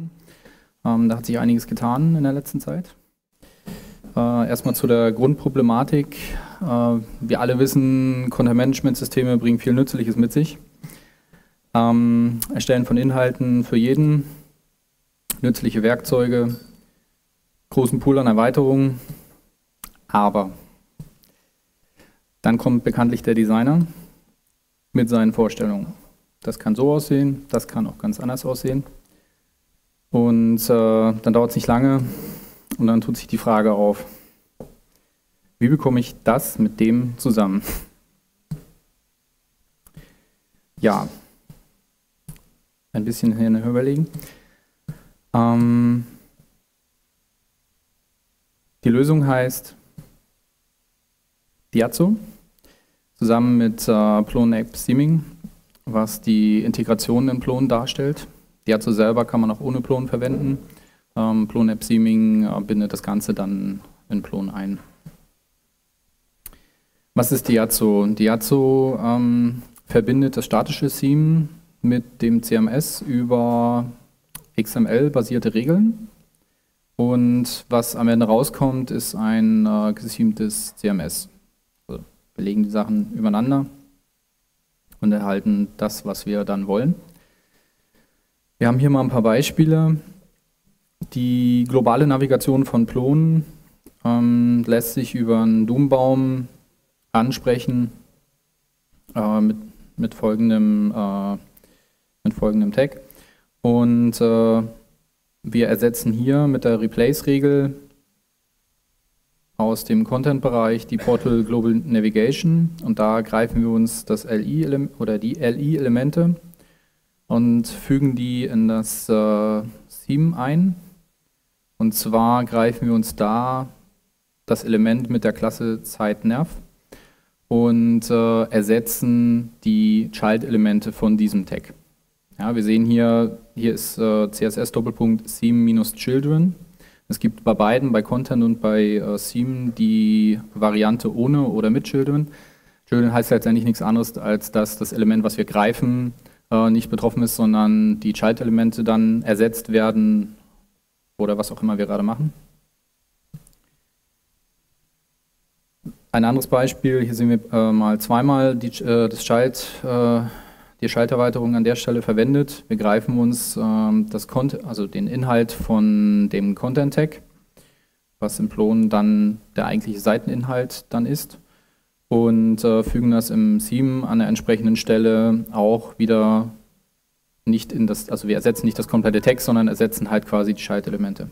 Coding. Da hat sich einiges getan in der letzten Zeit. Erstmal zu der Grundproblematik. Wir alle wissen, Content-Management-Systeme bringen viel Nützliches mit sich. Erstellen von Inhalten für jeden, nützliche Werkzeuge, großen Pool an Erweiterungen, aber dann kommt bekanntlich der Designer mit seinen Vorstellungen. Das kann so aussehen, das kann auch ganz anders aussehen. Und dann dauert es nicht lange und dann tut sich die Frage auf, wie bekomme ich das mit dem zusammen? Ja, ein bisschen hier überlegen. Die Lösung heißt Diazo zusammen mit Plone App Theming, was die Integration in Plone darstellt. Diazo selber kann man auch ohne Plone verwenden. Plone App Theming bindet das Ganze dann in Plone ein. Was ist Diazo? Diazo verbindet das statische Theme mit dem CMS über XML-basierte Regeln. Und was am Ende rauskommt, ist ein gethemtes CMS. Also wir legen die Sachen übereinander und erhalten das, was wir dann wollen. Wir haben hier mal ein paar Beispiele. Die globale Navigation von Plone lässt sich über einen Doom-Baum ansprechen mit folgendem Tag. Und wir ersetzen hier mit der Replace-Regel aus dem Content-Bereich die Portal Global Navigation und da greifen wir uns das LI oder die LI-Elemente und fügen die in das Theme ein. Und zwar greifen wir uns da das Element mit der Klasse ZeitNerv und ersetzen die Child-Elemente von diesem Tag. Ja, wir sehen hier ist CSS-Theme-Children. Es gibt bei beiden, bei Content und bei Theme, die Variante ohne oder mit Children. Children heißt letztendlich nichts anderes, als dass das Element, was wir greifen, nicht betroffen ist, sondern die Child-Elemente dann ersetzt werden oder was auch immer wir gerade machen. Ein anderes Beispiel, hier sehen wir mal zweimal die Schalterweiterung an der Stelle verwendet. Wir greifen uns den Inhalt von dem Content-Tag, was im Plone dann der eigentliche Seiteninhalt dann ist, und fügen das im Theme an der entsprechenden Stelle auch wieder nicht in das, also wir ersetzen nicht das komplette Text, sondern ersetzen halt quasi die Schaltelemente.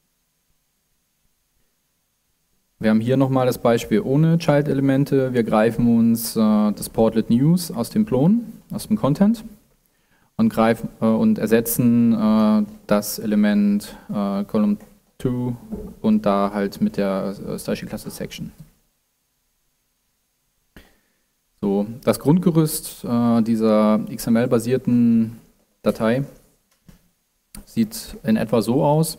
Wir haben hier nochmal das Beispiel ohne Child-Elemente. Wir greifen uns das Portlet News aus dem Plone, aus dem Content und ersetzen das Element Column 2 und da halt mit der Stylische-Klasse Section. So, das Grundgerüst dieser XML-basierten Datei sieht in etwa so aus.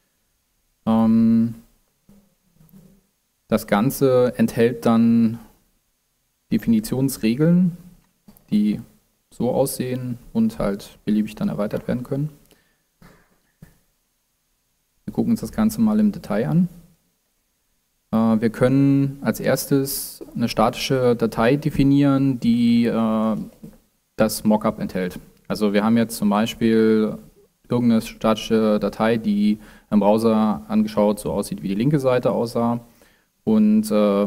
Das Ganze enthält dann Definitionsregeln, die so aussehen und halt beliebig dann erweitert werden können. Wir gucken uns das Ganze mal im Detail an. Wir können als erstes eine statische Datei definieren, die das Mockup enthält. Also wir haben jetzt zum Beispiel irgendeine statische Datei, die im Browser angeschaut so aussieht, wie die linke Seite aussah. Und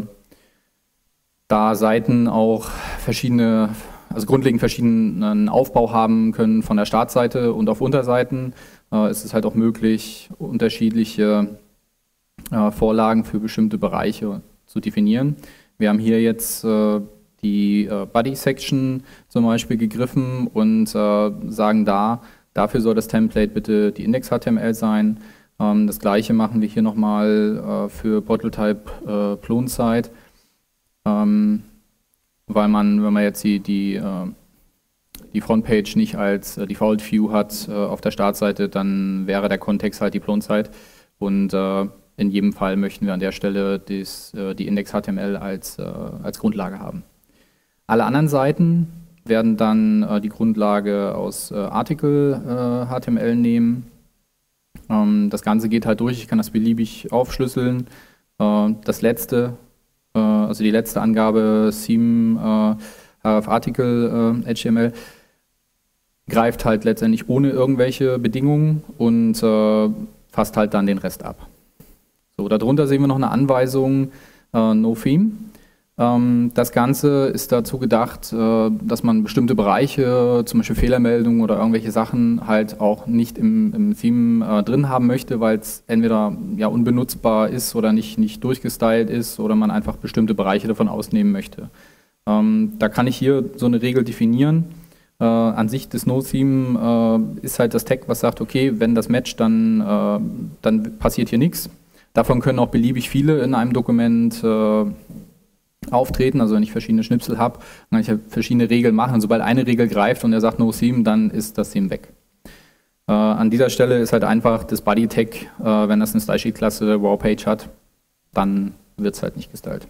da Seiten auch grundlegend verschiedenen Aufbau haben können von der Startseite und auf Unterseiten, ist es halt auch möglich, unterschiedliche Vorlagen für bestimmte Bereiche zu definieren. Wir haben hier jetzt die Body-Section zum Beispiel gegriffen und sagen dafür soll das Template bitte die Index-HTML sein. Das gleiche machen wir hier nochmal für Portal-Type Plone-Site, weil wenn man jetzt die Frontpage nicht als Default View hat auf der Startseite, dann wäre der Kontext halt die Plone-Site und in jedem Fall möchten wir an der Stelle die Index-HTML als Grundlage haben. Alle anderen Seiten werden dann die Grundlage aus Article HTML nehmen Das Ganze geht halt durch, ich kann das beliebig aufschlüsseln. Das letzte, also die letzte Angabe, Theme, Article, HTML, greift halt letztendlich ohne irgendwelche Bedingungen und fasst halt dann den Rest ab. So, darunter sehen wir noch eine Anweisung, No Theme. Das Ganze ist dazu gedacht, dass man bestimmte Bereiche, zum Beispiel Fehlermeldungen oder irgendwelche Sachen, halt auch nicht im Theme drin haben möchte, weil es entweder ja unbenutzbar ist oder nicht durchgestylt ist oder man einfach bestimmte Bereiche davon ausnehmen möchte. Da kann ich hier so eine Regel definieren. An sich des No-Theme ist halt das Tag, was sagt, okay, wenn das matcht, dann passiert hier nichts. Davon können auch beliebig viele in einem Dokument auftreten, also wenn ich verschiedene Schnipsel habe, dann kann ich verschiedene Regeln machen. Und sobald eine Regel greift und er sagt No Theme, dann ist das Theme weg. An dieser Stelle ist halt einfach das Body-Tag, wenn das eine Stylesheet-Klasse Raw-Page hat, dann wird es halt nicht gestylt.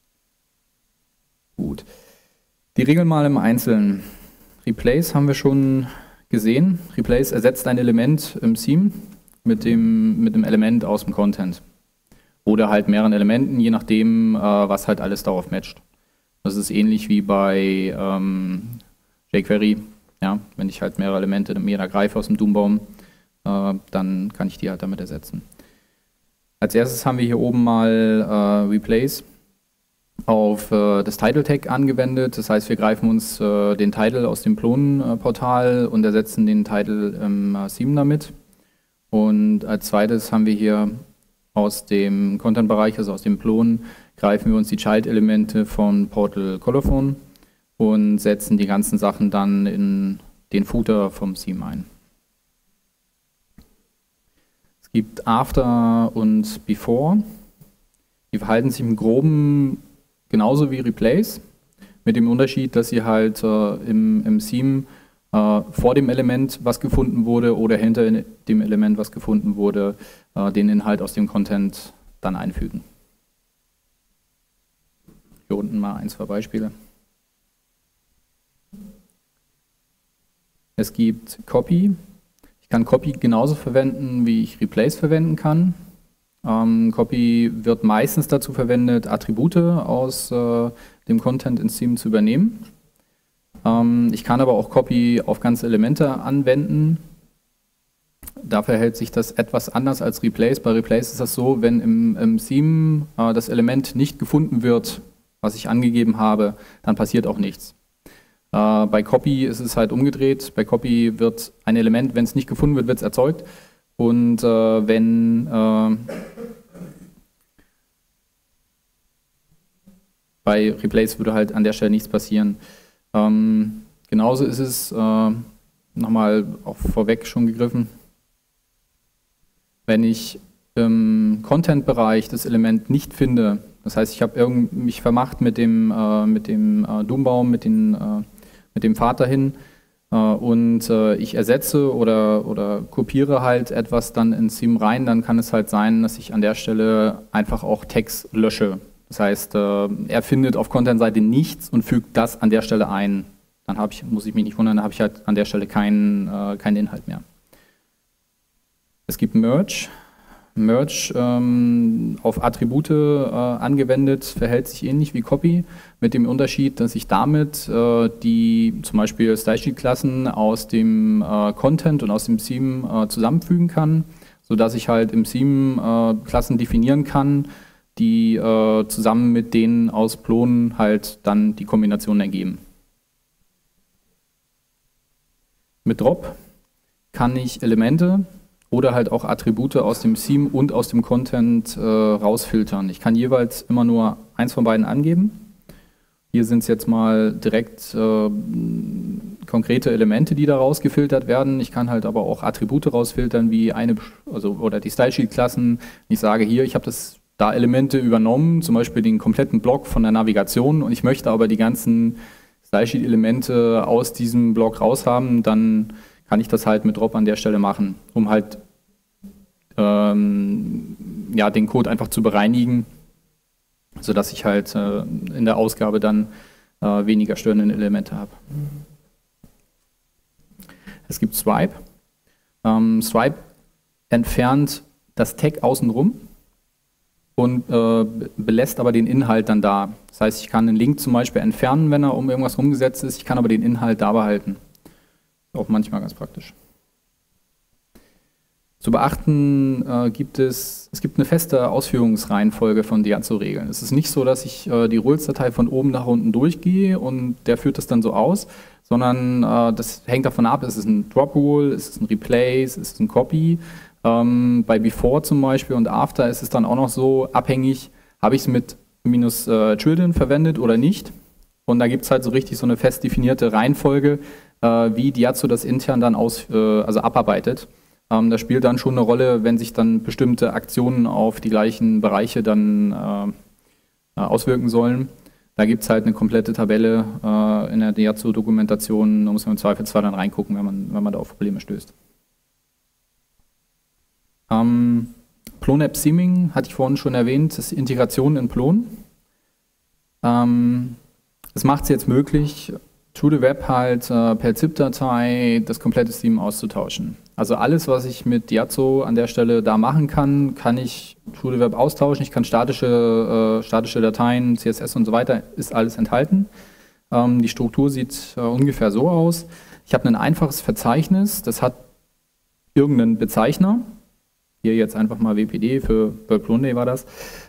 Gut. Die Regeln mal im Einzelnen. Replace haben wir schon gesehen. Replace ersetzt ein Element im Theme mit dem Element aus dem Content. Oder halt mehreren Elementen, je nachdem, was halt alles darauf matcht. Das ist ähnlich wie bei jQuery. Ja, wenn ich halt mehrere Elemente mir ergreife aus dem Doom-Baum, dann kann ich die halt damit ersetzen. Als erstes haben wir hier oben mal Replace auf das Title-Tag angewendet. Das heißt, wir greifen uns den Title aus dem Plon-Portal und ersetzen den Title im Theme damit. Und als zweites haben wir hier aus dem Content-Bereich, also aus dem Plon, greifen wir uns die Child-Elemente von Portal Colophon und setzen die ganzen Sachen dann in den Footer vom Theme ein. Es gibt After und Before. Die verhalten sich im Groben genauso wie Replace, mit dem Unterschied, dass sie halt im Theme vor dem Element, was gefunden wurde, oder hinter dem Element, was gefunden wurde, den Inhalt aus dem Content dann einfügen. Hier unten mal ein, zwei Beispiele. Es gibt Copy. Ich kann Copy genauso verwenden, wie ich Replace verwenden kann. Copy wird meistens dazu verwendet, Attribute aus dem Content ins Theme zu übernehmen. Ich kann aber auch Copy auf ganze Elemente anwenden. Da verhält sich das etwas anders als Replace. Bei Replace ist das so, wenn im Theme das Element nicht gefunden wird, was ich angegeben habe, dann passiert auch nichts. Bei Copy ist es halt umgedreht. Bei Copy wird ein Element, wenn es nicht gefunden wird, wird es erzeugt. Und bei Replace würde halt an der Stelle nichts passieren. Genauso ist es, nochmal auch vorweg schon gegriffen, wenn ich im Content-Bereich das Element nicht finde, das heißt, ich habe mich vermacht mit dem Doom-Baum, mit dem Pfad dahin und ich ersetze oder kopiere halt etwas dann ins Theme rein, dann kann es halt sein, dass ich an der Stelle einfach auch Tags lösche. Das heißt, er findet auf Content-Seite nichts und fügt das an der Stelle ein. Dann muss ich mich nicht wundern, dann habe ich halt an der Stelle keinen Inhalt mehr. Es gibt Merge. Merge auf Attribute angewendet verhält sich ähnlich wie Copy, mit dem Unterschied, dass ich damit die zum Beispiel Stylesheet-Klassen aus dem Content und aus dem Theme zusammenfügen kann, sodass ich halt im Theme Klassen definieren kann, die zusammen mit denen aus Plon halt dann die Kombination ergeben. Mit Drop kann ich Elemente oder halt auch Attribute aus dem Theme und aus dem Content rausfiltern. Ich kann jeweils immer nur eins von beiden angeben. Hier sind es jetzt mal direkt konkrete Elemente, die da rausgefiltert werden. Ich kann halt aber auch Attribute rausfiltern, wie oder die Stylesheet-Klassen. Ich sage hier, ich habe da Elemente übernommen, zum Beispiel den kompletten Block von der Navigation, und ich möchte aber die ganzen Stylesheet-Elemente aus diesem Block raushaben, dann kann ich das halt mit Drop an der Stelle machen, um halt den Code einfach zu bereinigen, sodass ich halt in der Ausgabe dann weniger störende Elemente habe. Es gibt Swipe. Swipe entfernt das Tag außenrum und belässt aber den Inhalt dann da. Das heißt, ich kann den Link zum Beispiel entfernen, wenn er um irgendwas rumgesetzt ist, ich kann aber den Inhalt da behalten. Auch manchmal ganz praktisch. Zu beachten gibt es gibt eine feste Ausführungsreihenfolge von Diazo-Regeln. Es ist nicht so, dass ich die Rules-Datei von oben nach unten durchgehe und der führt das dann so aus, sondern das hängt davon ab, ist es ein Drop-Rule, ist es ein Replace, ist es ein Copy. Bei Before zum Beispiel und After ist es dann auch noch so abhängig, habe ich es mit -Children verwendet oder nicht. Und da gibt es halt so richtig so eine fest definierte Reihenfolge, wie Diazo das intern dann also abarbeitet. Das spielt dann schon eine Rolle, wenn sich dann bestimmte Aktionen auf die gleichen Bereiche dann auswirken sollen. Da gibt es halt eine komplette Tabelle in der Diazo-Dokumentation, da muss man im Zweifelsfall dann reingucken, wenn man da auf Probleme stößt. Plon-App Theming hatte ich vorhin schon erwähnt, das ist Integration in Plon. Das macht es jetzt möglich, to the Web halt per ZIP-Datei das komplette Theme auszutauschen. Also alles, was ich mit Diazo an der Stelle da machen kann, kann ich to the Web austauschen. Ich kann statische Dateien, CSS und so weiter, ist alles enthalten. Die Struktur sieht ungefähr so aus. Ich habe ein einfaches Verzeichnis, das hat irgendeinen Bezeichner. Hier jetzt einfach mal WPD, für World Plon Day war das.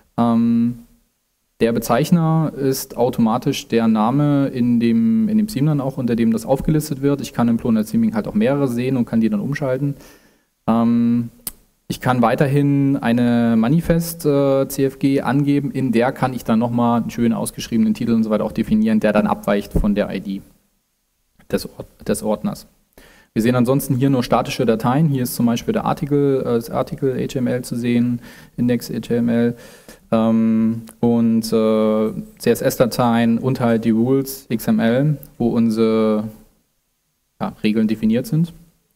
Der Bezeichner ist automatisch der Name in dem Theme dann auch, unter dem das aufgelistet wird. Ich kann im Plon Theming halt auch mehrere sehen und kann die dann umschalten. Ich kann weiterhin eine Manifest-CFG angeben, in der kann ich dann nochmal einen schön ausgeschriebenen Titel und so weiter auch definieren, der dann abweicht von der ID des Ordners. Wir sehen ansonsten hier nur statische Dateien. Hier ist zum Beispiel das Artikel HTML zu sehen, Index HTML und CSS-Dateien und halt die Rules XML, wo unsere Regeln definiert sind.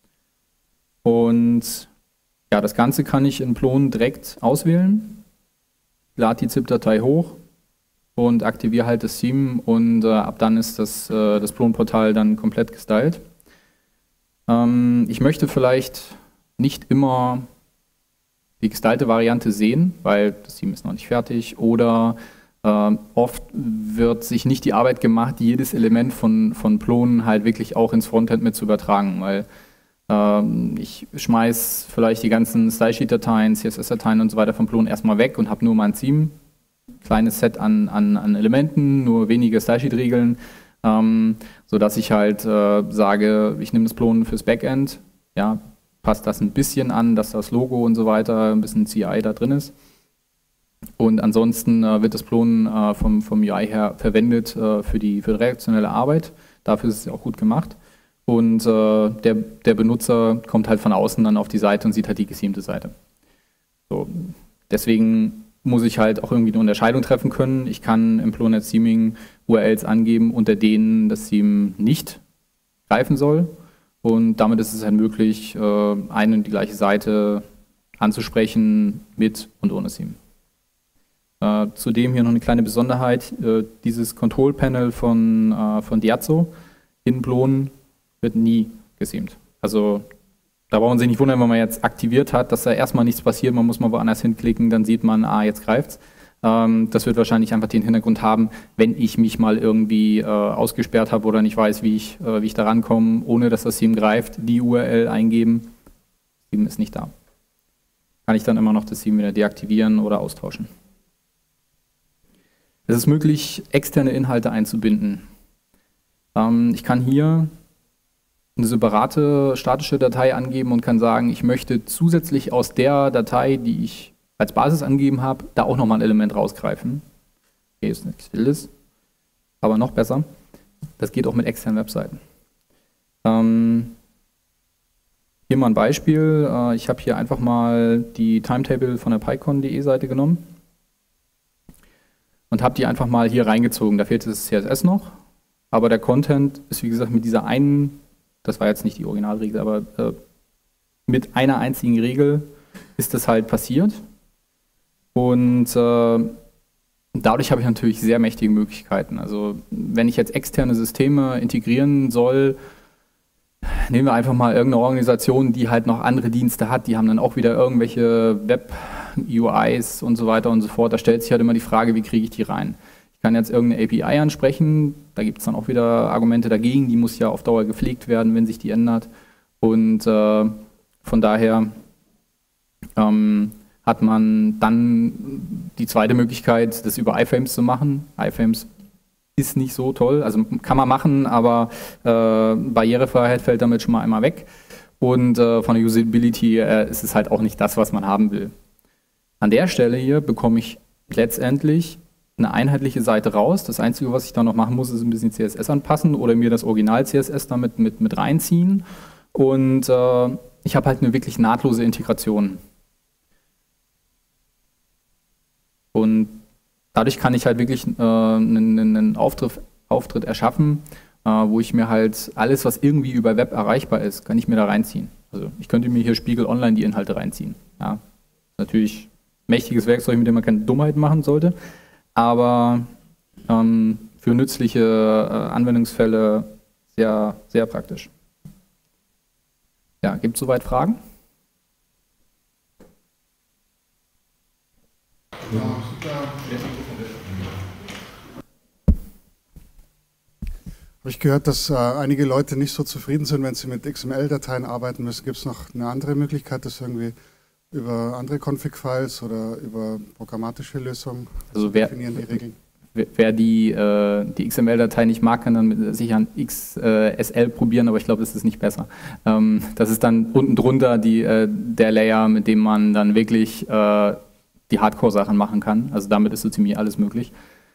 Und ja, das Ganze kann ich in Plon direkt auswählen, lade die ZIP-Datei hoch und aktiviere halt das Theme und ab dann ist das Plon-Portal dann komplett gestylt. Ich möchte vielleicht nicht immer die gestylte Variante sehen, weil das Theme ist noch nicht fertig oder oft wird sich nicht die Arbeit gemacht, jedes Element von Plon halt wirklich auch ins Frontend mit zu übertragen, weil ich schmeiß vielleicht die ganzen Stylesheet-Dateien, CSS-Dateien und so weiter von Plon erstmal weg und habe nur mein Theme, kleines Set an Elementen, nur wenige Stylesheet-Regeln, sodass ich halt sage, ich nehme das Plon fürs Backend, ja, passt das ein bisschen an, dass das Logo und so weiter, ein bisschen CI da drin ist. Und ansonsten wird das Plon vom UI her verwendet für die redaktionelle Arbeit. Dafür ist es auch gut gemacht. Und der Benutzer kommt halt von außen dann auf die Seite und sieht halt die gethemete Seite. So, deswegen muss ich halt auch irgendwie eine Unterscheidung treffen können. Ich kann im Plon Theming URLs angeben, unter denen das Theme nicht greifen soll. Und damit ist es halt möglich, eine und die gleiche Seite anzusprechen mit und ohne Theme. Zudem hier noch eine kleine Besonderheit, dieses Control-Panel von Diazo in Plon wird nie gethemt. Also da brauchen Sie nicht wundern, wenn man jetzt aktiviert hat, dass da erstmal nichts passiert, man muss mal woanders hinklicken, dann sieht man, jetzt greift's. Das wird wahrscheinlich einfach den Hintergrund haben, wenn ich mich mal irgendwie ausgesperrt habe oder nicht weiß, wie ich da rankomme, ohne dass das Theme greift, die URL eingeben, das Theme ist nicht da. Kann ich dann immer noch das Theme wieder deaktivieren oder austauschen. Es ist möglich, externe Inhalte einzubinden. Ich kann hier eine separate statische Datei angeben und kann sagen, ich möchte zusätzlich aus der Datei, die ich als Basis angegeben habe, da auch nochmal ein Element rausgreifen. Okay, ist nichts Wildes, aber noch besser. Das geht auch mit externen Webseiten. Hier mal ein Beispiel. Ich habe hier einfach mal die Timetable von der PyCon.de Seite genommen und habe die einfach mal hier reingezogen. Da fehlt das CSS noch, aber der Content ist wie gesagt mit dieser einen, das war jetzt nicht die Originalregel, aber mit einer einzigen Regel ist das halt passiert. Und dadurch habe ich natürlich sehr mächtige Möglichkeiten. Also wenn ich jetzt externe Systeme integrieren soll, nehmen wir einfach mal irgendeine Organisation, die halt noch andere Dienste hat, die haben dann auch wieder irgendwelche Web-UIs und so weiter und so fort. Da stellt sich halt immer die Frage, wie kriege ich die rein? Ich kann jetzt irgendeine API ansprechen, da gibt es dann auch wieder Argumente dagegen, die muss ja auf Dauer gepflegt werden, wenn sich die ändert. Und von daher hat man dann die zweite Möglichkeit, das über iFrames zu machen. iFrames ist nicht so toll, also kann man machen, aber Barrierefreiheit fällt damit schon mal einmal weg. Und von der Usability ist es halt auch nicht das, was man haben will. An der Stelle hier bekomme ich letztendlich eine einheitliche Seite raus. Das Einzige, was ich da noch machen muss, ist ein bisschen CSS anpassen oder mir das Original-CSS damit mit reinziehen. Und ich habe halt eine wirklich nahtlose Integration. Und dadurch kann ich halt wirklich einen Auftritt erschaffen, wo ich mir halt alles, was irgendwie über Web erreichbar ist, kann ich mir da reinziehen. Also ich könnte mir hier Spiegel Online die Inhalte reinziehen. Ja, natürlich mächtiges Werkzeug, mit dem man keine Dummheit machen sollte, aber für nützliche Anwendungsfälle sehr, sehr praktisch. Ja, gibt es soweit Fragen? Ja, habe ich gehört, dass einige Leute nicht so zufrieden sind, wenn sie mit XML-Dateien arbeiten müssen. Gibt es noch eine andere Möglichkeit, das irgendwie über andere Config-Files oder über programmatische Lösungen zu definieren, die Regeln? Wer die XML-Datei nicht mag, kann dann sicher an XSL probieren, aber ich glaube, das ist nicht besser. Das ist dann unten drunter der Layer, mit dem man dann wirklich die Hardcore-Sachen machen kann. Also damit ist so ziemlich alles möglich.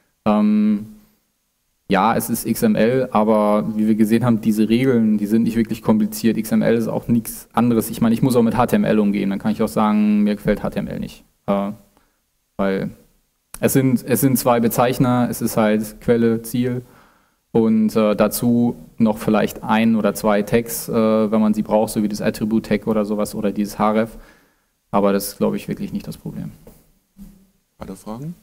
Ja, es ist XML, aber wie wir gesehen haben, diese Regeln, die sind nicht wirklich kompliziert. XML ist auch nichts anderes. Ich meine, ich muss auch mit HTML umgehen. Dann kann ich auch sagen, mir gefällt HTML nicht. Weil es sind zwei Bezeichner, es ist halt Quelle, Ziel und dazu noch vielleicht ein oder zwei Tags, wenn man sie braucht, so wie das Attribute-Tag oder sowas oder dieses href. Aber das ist, glaube ich, wirklich nicht das Problem. Weitere Fragen?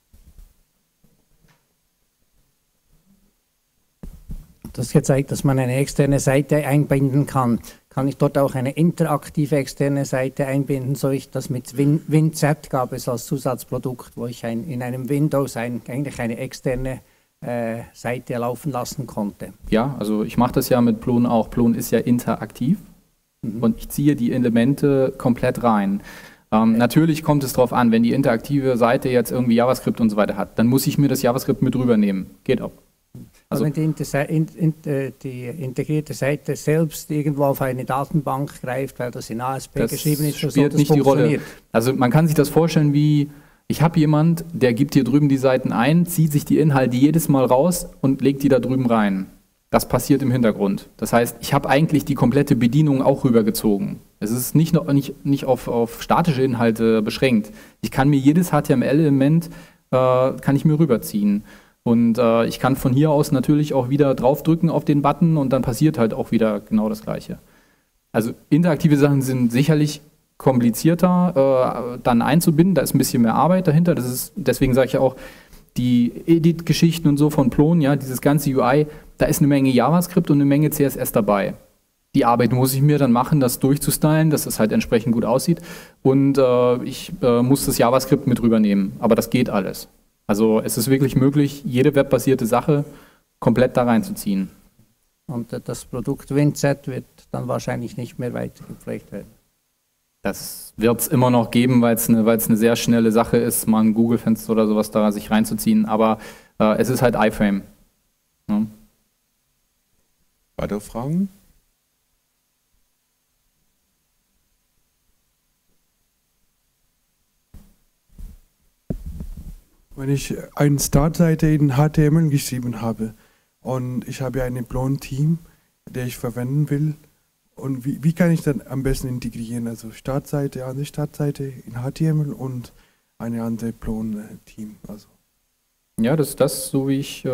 Du hast gezeigt, dass man eine externe Seite einbinden kann. Kann ich dort auch eine interaktive externe Seite einbinden, so ich das mit WinZ gab es als Zusatzprodukt, wo ich in einem Windows eigentlich eine externe Seite laufen lassen konnte. Ja, also ich mache das ja mit Plon auch. Plon ist ja interaktiv und ich ziehe die Elemente komplett rein. Natürlich kommt es darauf an, wenn die interaktive Seite jetzt irgendwie JavaScript und so weiter hat, dann muss ich mir das JavaScript mit rübernehmen. Geht auch. Also wenn die integrierte Seite selbst irgendwo auf eine Datenbank greift, weil das in ASP geschrieben ist, das spielt nicht die Rolle. Also man kann sich das vorstellen wie, ich habe jemand, der gibt hier drüben die Seiten ein, zieht sich die Inhalte jedes Mal raus und legt die da drüben rein. Das passiert im Hintergrund. Das heißt, ich habe eigentlich die komplette Bedienung auch rübergezogen. Es ist nicht auf statische Inhalte beschränkt. Ich kann mir jedes HTML-Element kann ich mir rüberziehen. Und ich kann von hier aus natürlich auch wieder draufdrücken auf den Button und dann passiert halt auch wieder genau das Gleiche. Also interaktive Sachen sind sicherlich komplizierter dann einzubinden, da ist ein bisschen mehr Arbeit dahinter. Deswegen sage ich ja auch, die Edit-Geschichten und so von Plon, ja, dieses ganze UI, da ist eine Menge JavaScript und eine Menge CSS dabei. Die Arbeit muss ich mir dann machen, das durchzustylen, dass es halt entsprechend gut aussieht. Und ich muss das JavaScript mit rübernehmen, aber das geht alles. Also es ist wirklich möglich, jede webbasierte Sache komplett da reinzuziehen. Und das Produkt WinZ wird dann wahrscheinlich nicht mehr weiter gepflegt werden. Das wird es immer noch geben, weil es eine sehr schnelle Sache ist, mal ein Google-Fenster oder sowas da sich reinzuziehen. Aber es ist halt iFrame. Ja. Weitere Fragen? Wenn ich eine Startseite in HTML geschrieben habe und ich habe ein Plon-Team, das ich verwenden will, und wie kann ich dann am besten integrieren? Also Startseite, eine Startseite in HTML und eine andere Plon-Team. Also. Ja, das ist das, so wie ich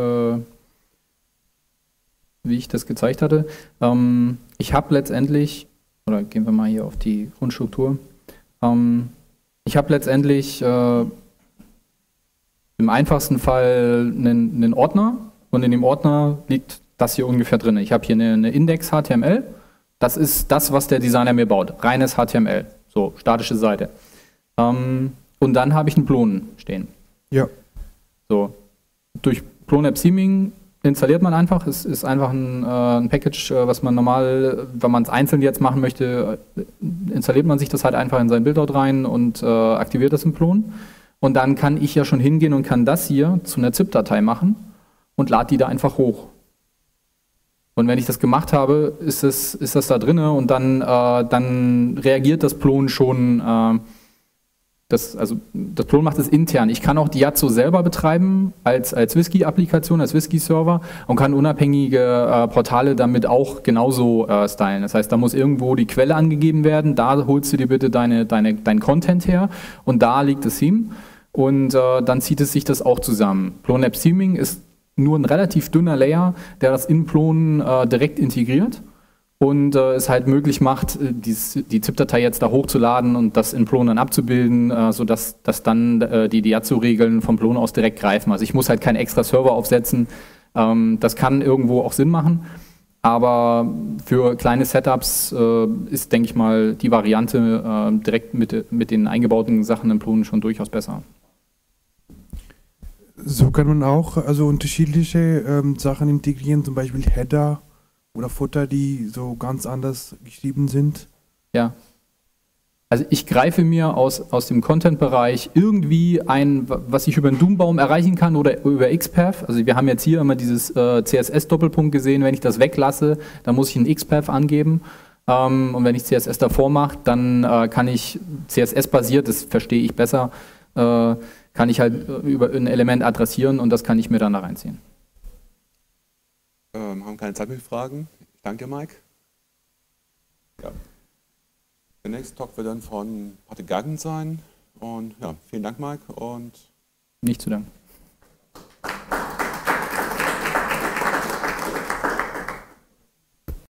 das gezeigt hatte. Ich habe letztendlich, oder gehen wir mal hier auf die Grundstruktur, ich habe letztendlich im einfachsten Fall einen Ordner und in dem Ordner liegt das hier ungefähr drin. Ich habe hier eine Index HTML, Das ist das, was der Designer mir baut. Reines HTML, so statische Seite. Und dann habe ich einen Plon stehen. Ja. So. Durch Plon App Theming installiert man einfach. Es ist einfach ein Package, was man normal, wenn man es einzeln jetzt machen möchte, installiert man sich das halt einfach in sein Buildout rein und aktiviert das im Plon. Und dann kann ich ja schon hingehen und kann das hier zu einer ZIP-Datei machen und lade die da einfach hoch. Und wenn ich das gemacht habe, ist das da drin und dann reagiert das Plon schon. Das Plon macht es intern. Ich kann auch die Yazoo selber betreiben als Whisky-Applikation, als Whisky-Server und kann unabhängige Portale damit auch genauso stylen. Das heißt, da muss irgendwo die Quelle angegeben werden, da holst du dir bitte dein Content her und da liegt das Theme und dann zieht es sich das auch zusammen. Plon App Theming ist nur ein relativ dünner Layer, der das in Plon direkt integriert. Und es halt möglich macht, die ZIP-Datei jetzt da hochzuladen und das in Plon dann abzubilden, sodass dann die Yazoo-Regeln vom Plon aus direkt greifen. Also ich muss halt keinen extra Server aufsetzen. Das kann irgendwo auch Sinn machen, aber für kleine Setups ist, denke ich mal, die Variante direkt mit den eingebauten Sachen im Plon schon durchaus besser. So kann man auch also unterschiedliche Sachen integrieren, zum Beispiel Header oder Footer, die so ganz anders geschrieben sind. Ja. Also ich greife mir aus dem Content-Bereich irgendwie ein, was ich über den Doom-Baum erreichen kann oder über XPath. Also wir haben jetzt hier immer dieses CSS-Doppelpunkt gesehen. Wenn ich das weglasse, dann muss ich einen XPath angeben. Und wenn ich CSS davor mache, dann kann ich CSS-basiert, das verstehe ich besser, kann ich halt über ein Element adressieren und das kann ich mir dann da reinziehen. Haben keine Zeit mehr für Fragen. Ich danke dir, Mike. Ja. Der nächste Talk wird dann von Patrick Gaggen sein. Und ja, vielen Dank, Mike. Und Nicht zu danken.